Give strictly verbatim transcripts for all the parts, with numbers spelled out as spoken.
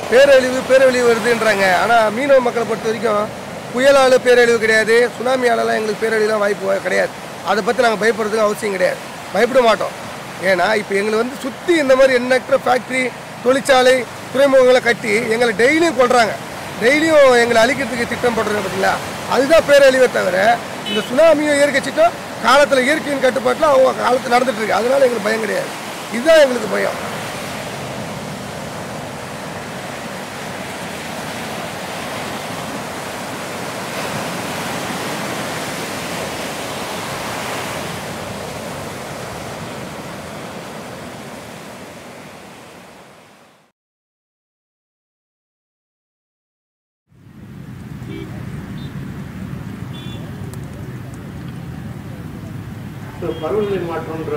பேரழிவு பேரழிவு வருதுன்றாங்க. ஆனால் மீனவ மக்களை பொறுத்த வரைக்கும் புயலால் பேரழிவு கிடையாது, சுனாமியாலலாம் எங்களுக்கு பேரழிவுலாம் வாய்ப்பு கிடையாது. அதை பற்றி நாங்கள் பயப்படுறதுக்கு அவசியம் கிடையாது, பயப்பட மாட்டோம். ஏன்னா இப்போ எங்களை வந்து சுற்றி இந்த மாதிரி எண்ணற்ற ஃபேக்ட்ரி, தொழிற்சாலை, துறைமுகங்களை கட்டி எங்களை டெய்லியும் கொள்கிறாங்க. டெய்லியும் எங்களை அழிக்கிறதுக்கு திட்டம் போடுறாங்க பார்த்தீங்களா, அதுதான் பேரழிவை தவிர இந்த சுனாமியும் இயற்கை சிட்டம் காலத்தில் இயற்கையின் கட்டுப்பாட்டில் அவங்க காலத்தில் நடந்துட்டு இருக்கு. அதனால எங்களுக்கு பயம் கிடையாது. இதுதான் எங்களுக்கு பயம். பருவநிலை மாற்றம்ன்ற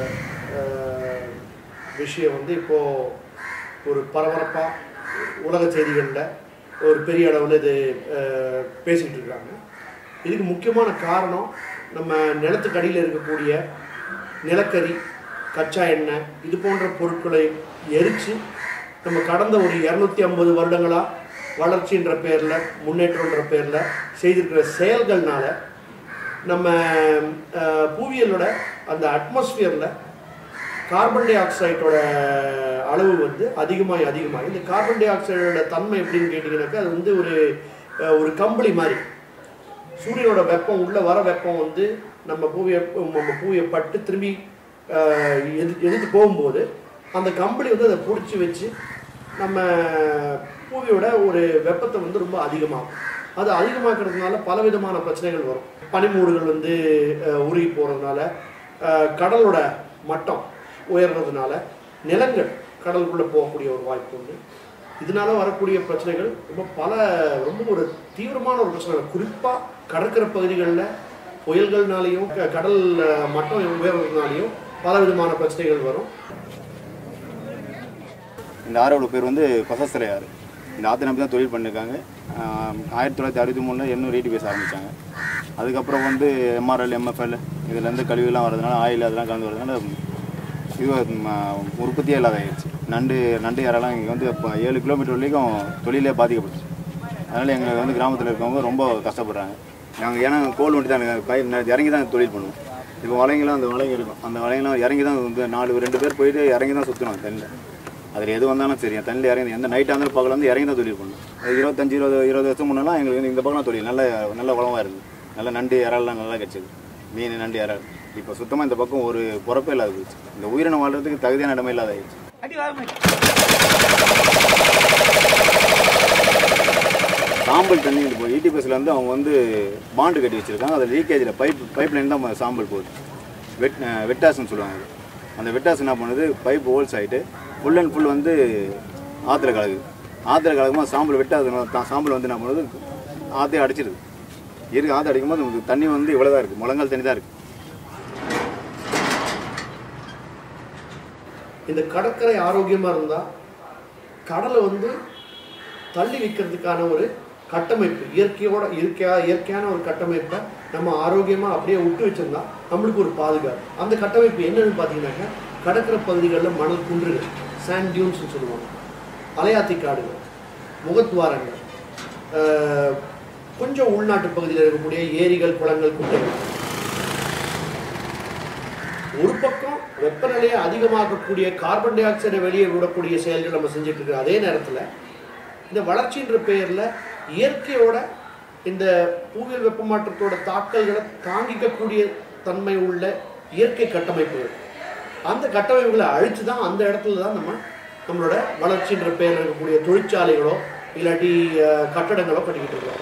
விஷயம் வந்து இப்போது ஒரு பரபரப்பாக உலக செய்திகளில் ஒரு பெரிய அளவில் இது பேசிக்கிட்டு இருக்காங்க. இதுக்கு முக்கியமான காரணம் நம்ம நிலத்துக்கு அடியில் இருக்கக்கூடிய நிலக்கரி, கச்சா எண்ணெய் இது போன்ற பொருட்களை எரித்து நம்ம கடந்த ஒரு இரநூத்தி ஐம்பது வருடங்களாக வளர்ச்சின்ற பேரில், முன்னேற்றன்ற பேரில் செய்திருக்கிற செயல்கள்னால நம்ம புவியியலோட அந்த அட்மாஸ்பியரில் கார்பன் டை ஆக்சைடோட அளவு வந்து அதிகமாகி அதிகமாகி இந்த கார்பன் டை ஆக்சைடோட தன்மை எப்படின்னு கேட்டிங்கனாக்கா அது வந்து ஒரு ஒரு கம்பளி மாதிரி. சூரியனோட வெப்பம் உள்ளே வர வெப்பம் வந்து நம்ம பூவியை நம்ம பூவியை பட்டு திரும்பி எது எதிர்த்து போகும்போது அந்த கம்பளி வந்து அதை பிடிச்சி வச்சு நம்ம பூவியோட ஒரு வெப்பத்தை வந்து ரொம்ப அதிகமாகும். அது அதிகமாக்குறதுனால பலவிதமான பிரச்சனைகள் வரும். பனிமூடுகள் வந்து உருகி போகிறதுனால, கடலோட மட்டம் உயர்றதுனால நிலங்கள் கடலுக்குள்ளே போகக்கூடிய ஒரு வாய்ப்பு உண்டு. இதனால வரக்கூடிய பிரச்சனைகள் ரொம்ப பல ரொம்ப ஒரு தீவிரமான ஒரு பிரச்சனை. குறிப்பாக கடற்கரை பகுதிகளில் புயல்கள்னாலேயும் கடல் மட்டம் உயர்றதுனாலையும் பல விதமான பிரச்சனைகள் வரும். இந்த ஆரோட பேர் வந்து பசஸ்தலை ஆறு. இந்த ஆற்றை நம்பி தான் தொழில் பண்ணியிருக்காங்க. ஆயிரத்தி தொள்ளாயிரத்தி அறுபத்தி மூணில் எண்ணூறு ரேட்டி பேச ஆரம்பித்தாங்க. அதுக்கப்புறம் வந்து எம்ஆர்எல், எம்எஃப்எல் இதுலேருந்து கழிவுலாம் வரதுனால, ஆயில் அதெல்லாம் கலந்து வரதுனால இது உற்பத்தியே இல்லாத ஆயிடுச்சு. நண்டு நண்டு யாரெல்லாம் இங்கே வந்து இப்போ ஏழு கிலோமீட்டர் வரைக்கும் தொழிலே பாதிக்கப்பட்டுச்சு. அதனால் எங்களுக்கு வந்து கிராமத்தில் இருக்கவங்க ரொம்ப கஷ்டப்படுறாங்க. நாங்கள் ஏன்னா கோல் வண்டி தான் பை இறங்கி தான் தொழில் பண்ணுவோம். இப்போ வலைங்கெல்லாம் அந்த வலைங்க இருக்கும், அந்த வலைங்கெல்லாம் இறங்கி தான் வந்து நாலு ரெண்டு பேர் போயிட்டு இறங்கி தான் சுற்றணும் தண்ணியில். அதில் எது வந்தாலும் சரி தண்ணியில் இறங்கி எந்த நைட்டாக இருந்தாலும் பக்கம் வந்து இறங்கி தான் தொழில் பண்ணணும். இருபத்தஞ்சி இருபது இருபது வருஷம் முன்னெல்லாம் எங்களுக்கு வந்து இந்த பக்கம் தொழில் நல்ல நல்ல வளமாக இருக்குது. நல்ல நண்டு இறால்லாம் நல்லா கிடச்சிது, மீன் நண்டு இறால். இப்போ சுத்தமாக இந்த பக்கம் ஒரு பொறப்பே இல்லாத போயிடுச்சு. இந்த உயிரினம் வாழ்றதுக்கு தகுதியான இடமே இல்லாத ஆயிடுச்சு. சாம்பல் தண்ணி இப்போ ஈட்டி பஸ்ஸில் வந்து அவங்க வந்து பாண்டு கட்டி வச்சுருக்காங்க. அதில் லீக்கேஜில் பைப் பைப் லைன் தான் சாம்பல் போகுது. வெட் வெட்டாஸ்ன்னு சொல்லுவாங்க. அந்த வெட்டாஸ் என்ன பண்ணுது, பைப் ஹோல்ஸ் ஆகிட்டு ஃபுல் அண்ட் ஃபுல் வந்து ஆற்றுல கலகுது. ஆற்றுல கலக்கும்போது சாம்பல் வெட்டாது சாம்பல் வந்து என்ன பண்ணுறது, ஆற்றையே அடிச்சிடுது. இருக்கு ஆற்று அடிக்கும்போது நமக்கு தண்ணி வந்து இவ்வளோ தான் இருக்குது, முழங்கால் தண்ணி தான் இருக்குது. இந்த கடற்கரை ஆரோக்கியமாக இருந்தால் கடலை வந்து தள்ளி வைக்கிறதுக்கான ஒரு கட்டமைப்பு, இயற்கையோட இயற்கையாக இயற்கையான ஒரு கட்டமைப்பை நம்ம ஆரோக்கியமாக அப்படியே விட்டு வச்சிருந்தா நம்மளுக்கு ஒரு பாதுகாப்பு. அந்த கட்டமைப்பு என்னன்னு பார்த்தீங்கன்னாக்கா கடற்கரை பகுதிகளில் மணல் குன்றுகள், சாண்ட் டியூன்ஸ்னு சொல்லுவாங்க, அலையாத்தி காடுகள், முகத்துவாரங்கள், கொஞ்சம் உள்நாட்டு பகுதியில் இருக்கக்கூடிய ஏரிகள், குளங்கள், குட்டைகள். ஒரு பக்கம் வெப்பநிலையை அதிகமாக்கக்கூடிய கார்பன் டை ஆக்சைடை வெளியே விடக்கூடிய செயல்கள் நம்ம செஞ்சுட்டு இருக்கிற அதே நேரத்தில் இந்த வளர்ச்சின்ற பெயரில் இயற்கையோட இந்த புவியியல் வெப்பமாற்றத்தோட தாக்கல்களை தாங்கிக்கக்கூடிய தன்மை உள்ள இயற்கை கட்டமைப்புகள், அந்த கட்டமைப்புகளை அழித்து தான் அந்த இடத்துல தான் நம்ம நம்மளோட வளர்ச்சின்ற பெயரில் இருக்கக்கூடிய தொழிற்சாலைகளோ இல்லாட்டி கட்டடங்களோ கட்டிக்கிட்டு இருக்கோம்.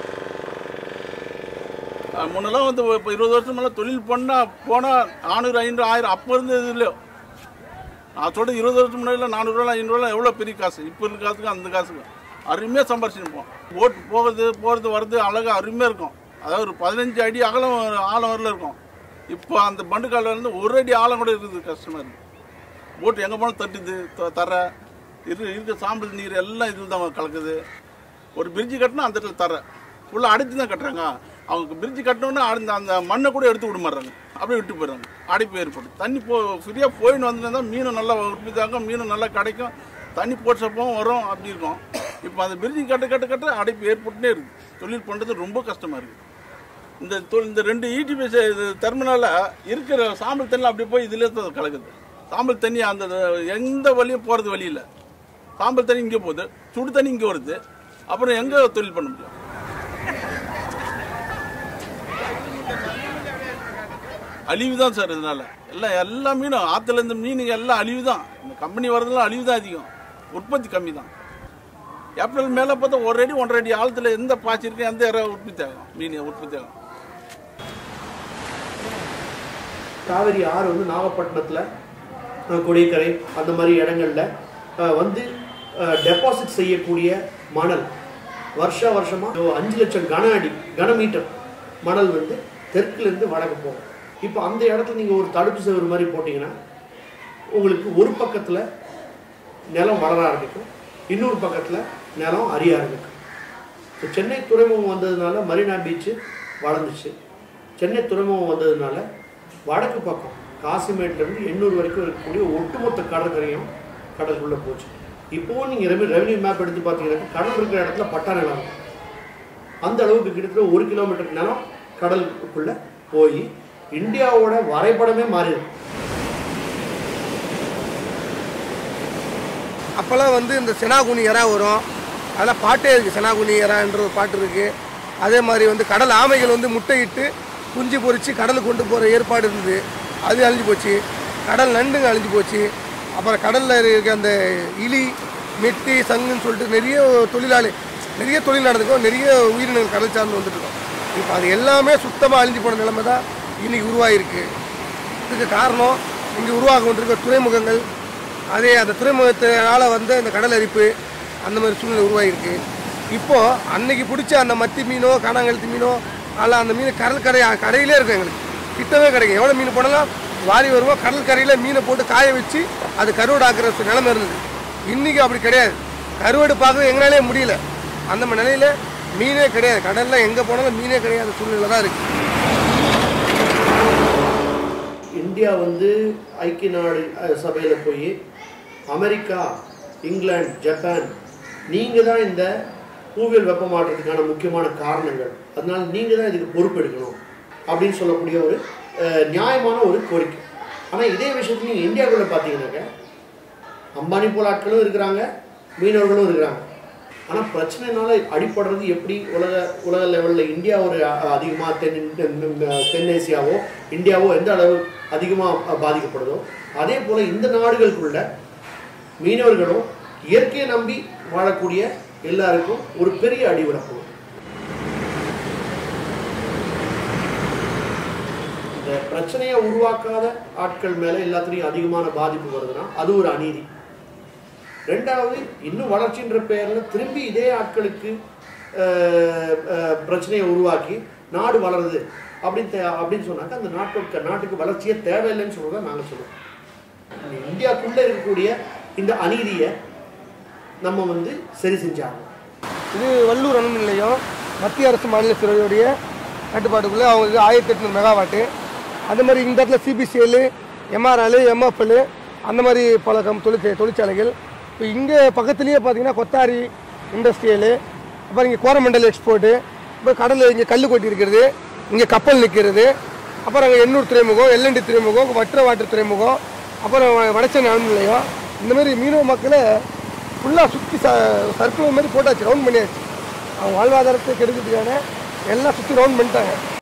முன்னெல்லாம் வந்து இப்போ இருபது வருஷம் மேலே தொழில் பண்ணால் போனால் நானூறு ஐநூறு ஆயிரம் அப்போ இருந்தது இல்லையோ. நான் சொல்கிறது இருபது வருஷம் முன்னாடி நானூறுரூவா ஐநூறுரூவா எவ்வளோ பெரிய காசு. இப்போ இருக்க காசுக்கு அந்த காசுக்கு அருமையாக சம்பாரிச்சுருப்போம். போட் போகிறது போகிறது வர்றது அழகாக அருமையாக இருக்கும். அதாவது ஒரு பதினஞ்சு அடி அகலம் ஆழம் வரல இருக்கும். இப்போ அந்த பண்டுக்காலில் இருந்து ஒரு அடி ஆழம் கூட இருக்குது, கஷ்டமாக இருக்குது. போட்டு எங்கே போனாலும் தட்டுது, தர இரு இருக்க சாம்பல் நீர் எல்லாம் இதில் தான் கலக்குது. ஒரு பிரிட்ஜு கட்டினா அந்த இடத்துல தர ஃபுல்லாக அடைச்சி தான் கட்டுறாங்க. அவங்க பிரிட்ஜு கட்டினோன்னா அந்த அந்த மண்ணை கூட எடுத்து விட மாட்டாங்க, அப்படியே விட்டு போயிடுறாங்க. அடைப்பு ஏற்படும். தண்ணி போ ஃப்ரீயாக போயின்னு வந்துட்டு மீனும் நல்லா உற்பத்தி ஆகும், மீனும் நல்லா கிடைக்கும். தண்ணி போட்டப்பவும் வரும் அப்படி இருக்கும். இப்போ அந்த பிரிட்ஜிங் கட்ட கட்ட கட்ட அடைப்பு ஏற்பட்டுனே இருக்குது. தொழில் பண்ணுறது ரொம்ப கஷ்டமாக இருக்குது. இந்த தொழில் இந்த ரெண்டு ஈடிபிஎஸ் இது டெர்மினலில் இருக்கிற சாம்பல் தண்ணி அப்படி போய் இதில் கலக்குது. சாம்பல் தண்ணி அந்த எந்த வழியும் போகிறது வழி இல்லை. சாம்பல் தண்ணி இங்கே போகுது, சுடு தண்ணி இங்கே வருது. அப்புறம் எங்கே தொழில் பண்ண முடியும்? அழிவு தான் சார். இதனால எல்லாம் எல்லா மீனும் ஆற்றுல இருந்து மீனுங்க எல்லாம் அழிவு தான். இந்த கம்பெனி வரதுலாம் அழிவு தான் அதிகம், உற்பத்தி கம்மி தான். ஏப்ரல் மேலே பார்த்தா ஒரு அடி ஒன்றரை அடி ஆழத்தில் எந்த பாய்ச்சி இருக்கு எந்த இற உற்பத்தி ஆகும், மீன் உற்பத்தி ஆகும். காவிரி ஆறு வந்து நாகப்பட்டினத்தில் கொடியக்கரை அந்த மாதிரி இடங்கள்ல வந்து டெபாசிட் செய்யக்கூடிய மணல் வருஷ வருஷமாக அஞ்சு லட்சம் கன அடி கனமீட்டர் மணல் வந்து தெற்குலேருந்து வடக்கு போகும். இப்போ அந்த இடத்துல நீங்கள் ஒரு தடுப்பு சுவர் மாதிரி போட்டிங்கன்னா உங்களுக்கு ஒரு பக்கத்தில் நிலம் வளர ஆரம்பிக்கும், இன்னொரு பக்கத்தில் நிலம் அறிய ஆரம்பிக்கும். இப்போ சென்னை துறைமுகம் வந்ததுனால மரீனா பீச்சு வளர்ந்துச்சு. சென்னை துறைமுகம் வந்ததுனால வடக்கு பக்கம் காசிமேட்லேருந்து எண்ணூறு வரைக்கும் இருக்கக்கூடிய ஒட்டுமொத்த கடற்கரையும் கடலுக்குள்ளே போச்சு. இப்போவும் நீங்கள் ரெவ ரெவன்யூ மேப் எடுத்து பார்த்தீங்கன்னா கடல் இருக்கிற இடத்துல பட்டா நிலம் அந்த அளவுக்கு கிட்டத்தட்ட ஒரு கிலோமீட்டர் நிலம் கடலுக்குள்ளே போய் இந்தியாவோட வரைபடமே மாறிடும். அப்போல்லாம் வந்து இந்த செனாகுனி இறா வரும், அதெல்லாம் பாட்டே இருக்குது. செனாகுனி இறான்ற ஒரு பாட்டு இருக்குது. அதே மாதிரி வந்து கடல் ஆமைகள் வந்து முட்டையிட்டு குஞ்சு பொறிச்சு கடலுக்கு கொண்டு போகிற ஏற்பாடு இருந்தது, அது அழிஞ்சு போச்சு. கடல் நண்டுங்க அழிஞ்சு போச்சு. அப்புறம் கடலில் இருக்க அந்த இலி மெட்டி சங்குன்னு சொல்லிட்டு நிறைய தொழிலாளி நிறைய தொழில் நடந்துக்கும், நிறைய உயிரினங்கள் கடல் சார்ந்து வந்துட்டுருக்கோம். இப்போ அது எல்லாமே சுத்தமாக அழிஞ்சு போன நிலைமை தான் இன்றைக்கி உருவாகிருக்கு. இதுக்கு காரணம் இங்கே உருவாக கொண்டிருக்க துறைமுகங்கள், அதே அந்த துறைமுகத்தினால் வந்து இந்த கடல் அரிப்பு அந்த மாதிரி சூழ்நிலை உருவாகிருக்கு. இப்போது அன்னைக்கு பிடிச்ச அந்த மத்தி மீனோ காணாங்கழுத்து மீனோ அதில் அந்த மீன் கடல் கரை கரையிலே இருக்கும், எங்களுக்கு கிட்டவே கிடைக்கும். எவ்வளோ மீன் போனாலும் வாரி வருவோம், கடல் கரையில் மீனை போட்டு காய வச்சு அது கருவாடு ஆக்குற நிலைமை இருந்தது. இன்றைக்கி அப்படி கிடையாது. கருவாடு பார்க்க எங்களாலே முடியல. அந்த மாதிரி நிலையில் மீனே கிடையாது. கடலில் எங்கே போனாலும் மீனே கிடையாது சூழ்நிலை தான் இருக்குது. இந்தியா வந்து ஐக்கிய நாடு சபையில் போய் அமெரிக்கா, இங்கிலாந்து, ஜப்பான் நீங்கள் தான் இந்த புவியியல் வெப்பமாற்றத்துக்கான முக்கியமான காரணங்கள், அதனால நீங்கள் தான் இதுக்கு பொறுப்பெடுக்கணும் அப்படின்னு சொல்லக்கூடிய ஒரு நியாயமான ஒரு கோரிக்கை. ஆனால் இதே விஷயத்தில் நீங்கள் இந்தியாவுக்குள்ளே பார்த்தீங்கன்னாக்க அம்பானி போல் ஆட்களும் இருக்கிறாங்க, மீனவர்களும் இருக்கிறாங்க. ஆனால் பிரச்சனைனால அடிப்படுறது எப்படி உலக உலக லெவலில் இந்தியா ஒரு அதிகமாக தென் தென்னேசியாவோ இந்தியாவோ எந்த அளவு அதிகமாக பாதிக்கப்படுதோ அதே போல் இந்த நாடுகளுக்குள்ள மீனவர்களும் இயற்கையை நம்பி வாழக்கூடிய எல்லாருக்கும் ஒரு பெரிய அடிவிடப்போம். இந்த பிரச்சனையை உருவாக்காத ஆட்கள் மேலே எல்லாத்துலேயும் அதிகமான பாதிப்பு வருதுன்னா அது ஒரு அநீதி. ரெண்டாவது, இன்னும் வளர்ச்சின்ற பெயரில் திரும்பி இதே ஆட்களுக்கு பிரச்சனையை உருவாக்கி நாடு வளருது அப்படின்னு அப்படின்னு சொன்னாக்க அந்த நாட்டுக்கு நாட்டுக்கு வளர்ச்சியே தேவையில்லைன்னு சொல்றத நாங்கள் சொல்லுவோம். இந்தியாவுக்குள்ளே இருக்கக்கூடிய இந்த அநீதியை நம்ம வந்து சரி செஞ்சாங்க. இது வள்ளூர் அணு நிலையம் மத்திய அரசு மாநில துறையுடைய கட்டுப்பாட்டுக்குள்ளே அவங்களுக்கு ஆயிரத்தி எட்நூறு மெகாவாட்டு. அந்த மாதிரி இந்த இடத்துல சிபிசிஎல், எம்ஆர்எல், எம்எஃப்எல் அந்த மாதிரி பல கம் தொழிற்சா தொழிற்சாலைகள். இப்போ இங்கே பக்கத்துலேயே பார்த்தீங்கன்னா கொத்தாரி இண்டஸ்ட்ரியலு, அப்புறம் இங்கே கோரமண்டல் எக்ஸ்போர்ட்டு, இப்போ கடலில் இங்கே கல் கொட்டி இருக்கிறது, இங்கே கப்பல் நிற்கிறது, அப்புறம் அங்கே எண்ணூர் துறைமுகம், எல்என்டி துறைமுகம், வற்ற வாட்டர் துறைமுகம், அப்புறம் வடச்சென்னை அணு நிலையம். இந்த மாதிரி மீனவ மக்களை ஃபுல்லாக சுற்றி ச சர்க்கிள் மாதிரி போட்டாச்சு, ரவுண்ட் பண்ணியாச்சு. அவங்க வாழ்வாதாரத்தை கெடுக்கிறதுக்கான எல்லாம் சுற்றி ரவுண்ட் பண்ணிட்டாங்க.